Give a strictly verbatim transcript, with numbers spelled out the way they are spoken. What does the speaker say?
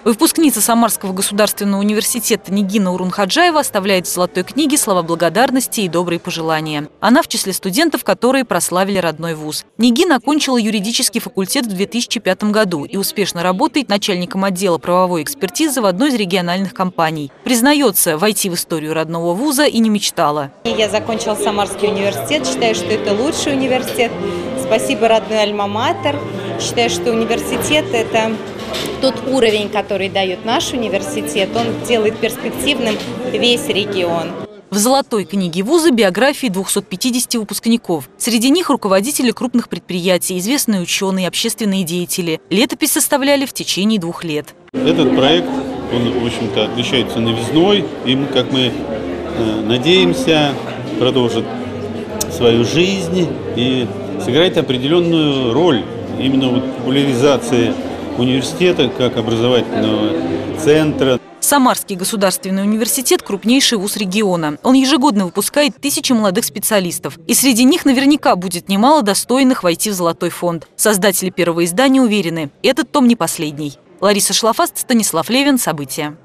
Выпускница Самарского государственного университета Нигина Урунхаджаева оставляет в золотой книге слова благодарности и добрые пожелания. Она в числе студентов, которые прославили родной вуз. Нигина окончила юридический факультет в две тысячи пятом году и успешно работает начальником отдела правовой экспертизы в одной из региональных компаний. Признается, войти в историю родного вуза и не мечтала. Я закончила Самарский университет, считаю, что это лучший университет. Спасибо, родной альма-матер. Считаю, что университет – это тот уровень, который дает наш университет, он делает перспективным весь регион. В золотой книге вуза биографии двухсот пятидесяти выпускников. Среди них руководители крупных предприятий, известные ученые, общественные деятели. Летопись составляли в течение двух лет. Этот проект, он, в общем-то, отличается новизной. И, как мы э, надеемся, продолжит свою жизнь и сыграет определенную роль именно в популяризации университета как образовательного центра. Самарский государственный университет – крупнейший вуз региона. Он ежегодно выпускает тысячи молодых специалистов. И среди них наверняка будет немало достойных войти в золотой фонд. Создатели первого издания уверены – этот том не последний. Лариса Шлафаст, Станислав Левин. События.